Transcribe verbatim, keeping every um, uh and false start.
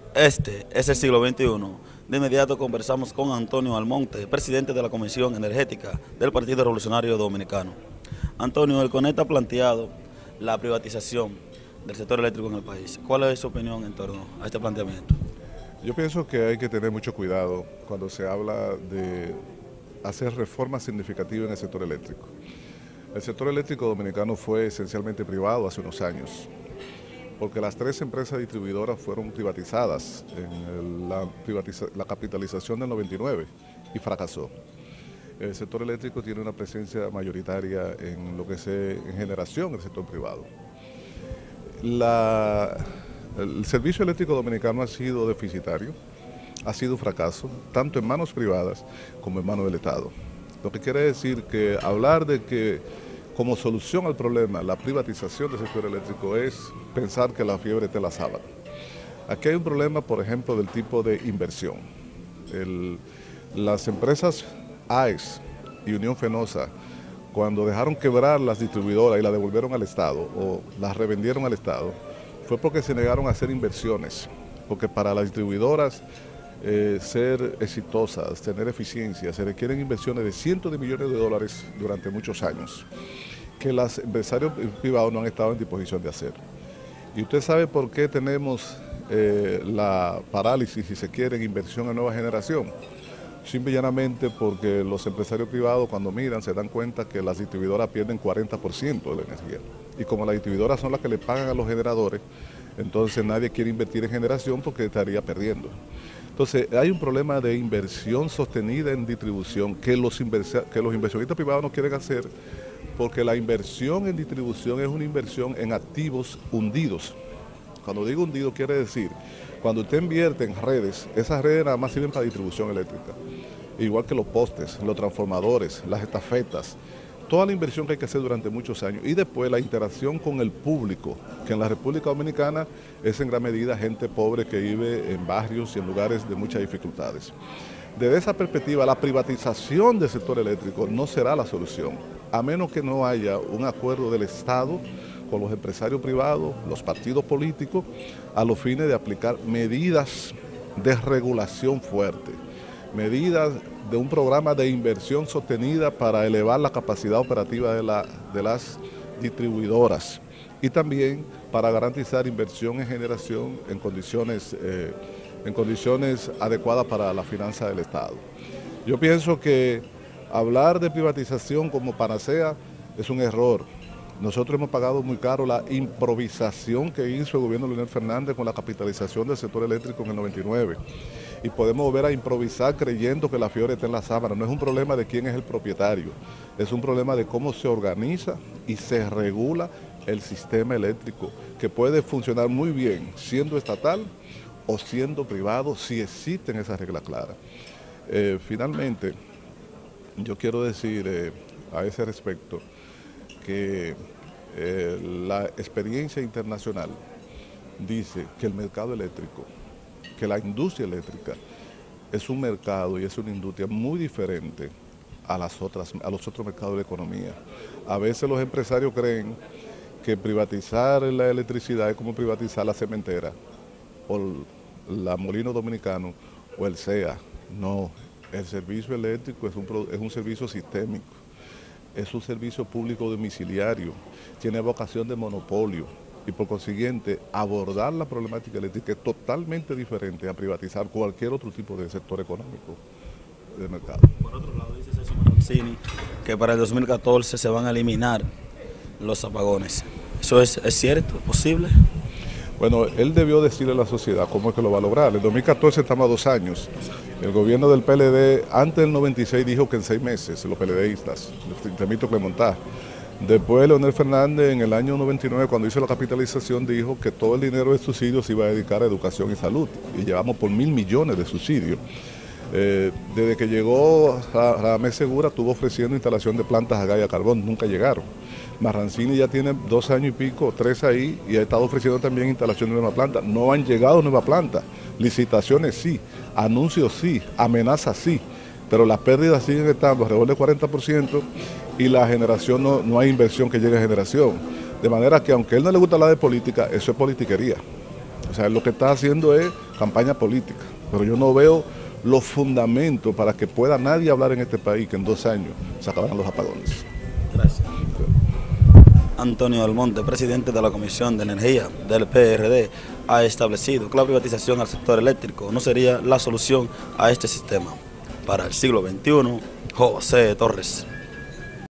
Este es el siglo veintiuno. De inmediato conversamos con Antonio Almonte, presidente de la Comisión Energética del Partido Revolucionario Dominicano. Antonio, el CONET ha planteado la privatización del sector eléctrico en el país. ¿Cuál es su opinión en torno a este planteamiento? Yo pienso que hay que tener mucho cuidado cuando se habla de hacer reformas significativas en el sector eléctrico. El sector eléctrico dominicano fue esencialmente privado hace unos años, porque las tres empresas distribuidoras fueron privatizadas en el, la, privatiza, la capitalización del noventa y nueve y fracasó. El sector eléctrico tiene una presencia mayoritaria en lo que es en generación del sector privado. La, el servicio eléctrico dominicano ha sido deficitario, ha sido un fracaso, tanto en manos privadas como en manos del Estado. Lo que quiere decir que hablar de que como solución al problema la privatización del sector eléctrico es pensar que la fiebre está en la sábana. Aquí hay un problema, por ejemplo, del tipo de inversión. El, las empresas A E S y Unión Fenosa, cuando dejaron quebrar las distribuidoras y las devolvieron al Estado o las revendieron al Estado, fue porque se negaron a hacer inversiones, porque para las distribuidoras eh, ser exitosas, tener eficiencia, se requieren inversiones de cientos de millones de dólares durante muchos años, que los empresarios privados no han estado en disposición de hacer. Y usted sabe por qué tenemos eh, la parálisis, si se quiere, en inversión en nueva generación. Simple y llanamente porque los empresarios privados cuando miran se dan cuenta que las distribuidoras pierden cuarenta por ciento de la energía. Y como las distribuidoras son las que le pagan a los generadores, entonces nadie quiere invertir en generación porque estaría perdiendo. Entonces hay un problema de inversión sostenida en distribución que los, que los inversionistas privados no quieren hacer, porque la inversión en distribución es una inversión en activos hundidos. Cuando digo hundido quiere decir, cuando usted invierte en redes, esas redes nada más sirven para distribución eléctrica, igual que los postes, los transformadores, las estafetas, toda la inversión que hay que hacer durante muchos años y después la interacción con el público, que en la República Dominicana es en gran medida gente pobre que vive en barrios y en lugares de muchas dificultades. Desde esa perspectiva, la privatización del sector eléctrico no será la solución, a menos que no haya un acuerdo del Estado con los empresarios privados, los partidos políticos, a los fines de aplicar medidas de regulación fuerte, medidas de un programa de inversión sostenida para elevar la capacidad operativa de, la, de las distribuidoras y también para garantizar inversión en generación en condiciones, eh, en condiciones adecuadas para la finanza del Estado. Yo pienso que hablar de privatización como panacea es un error. Nosotros hemos pagado muy caro la improvisación que hizo el gobierno de Leonel Fernández con la capitalización del sector eléctrico en el noventa y nueve. Y podemos volver a improvisar creyendo que la fiebre está en la sábana. No es un problema de quién es el propietario, es un problema de cómo se organiza y se regula el sistema eléctrico, que puede funcionar muy bien siendo estatal o siendo privado si existen esas reglas claras. Eh, finalmente, yo quiero decir eh, a ese respecto que eh, la experiencia internacional dice que el mercado eléctrico, que la industria eléctrica es un mercado y es una industria muy diferente a, las otras, a los otros mercados de la economía. A veces los empresarios creen que privatizar la electricidad es como privatizar la cementera o la Molino Dominicano o el C E A. No, el servicio eléctrico es un, es un servicio sistémico. Es un servicio público domiciliario, tiene vocación de monopolio y por consiguiente abordar la problemática eléctrica es totalmente diferente a privatizar cualquier otro tipo de sector económico del mercado. Por otro lado, dice Celso Mancini que para el dos mil catorce se van a eliminar los apagones. ¿Eso es, es cierto? ¿Posible? Bueno, él debió decirle a la sociedad cómo es que lo va a lograr. En dos mil catorce estamos a dos años. El gobierno del P L D, antes del noventa y seis, dijo que en seis meses, los PLDistas, Temito Clemontá. Después Leonel Fernández, en el año noventa y nueve, cuando hizo la capitalización, dijo que todo el dinero de subsidios se iba a dedicar a educación y salud. Y llevamos por mil millones de subsidios. Eh, desde que llegó Radamés Segura, estuvo ofreciendo instalación de plantas a gas y a carbón, nunca llegaron. Marrancini ya tiene dos años y pico, tres ahí, y ha estado ofreciendo también instalación de nueva planta. No han llegado nuevas plantas, licitaciones sí, anuncios sí, amenazas sí, pero las pérdidas siguen estando alrededor del cuarenta por ciento y la generación, no, no hay inversión que llegue a generación. De manera que aunque a él no le gusta hablar de política, eso es politiquería. O sea, lo que está haciendo es campaña política, pero yo no veo los fundamentos para que pueda nadie hablar en este país que en dos años se acabarán los apagones. Gracias. Antonio Almonte, presidente de la Comisión de Energía del P R D, ha establecido que la privatización al sector eléctrico no sería la solución a este sistema. Para el siglo veintiuno, José Torres.